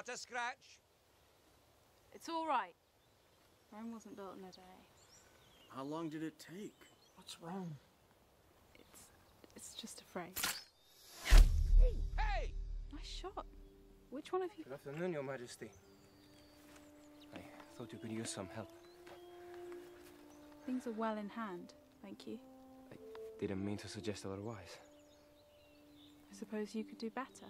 Not a scratch. It's all right. Rome wasn't built in a day. How long did it take? What's wrong? It's just a phrase. Hey! Nice shot. Which one of you? Good afternoon, Your Majesty. I thought you could use some help. Things are well in hand, thank you. I didn't mean to suggest otherwise. I suppose you could do better.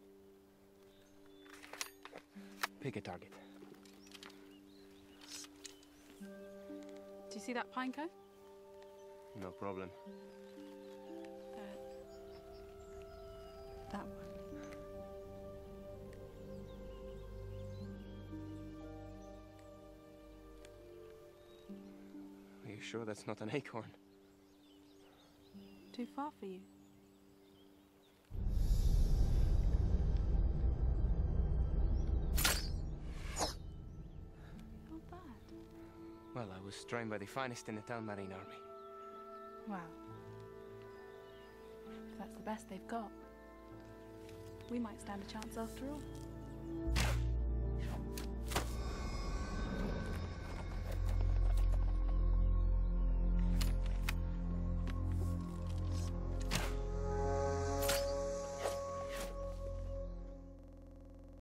Pick a target. Do you see that pine cone? No problem. That one. Are you sure that's not an acorn? Too far for you. Not bad. Well, I was trained by the finest in the Telmarine army. Wow. If that's the best they've got, we might stand a chance after all.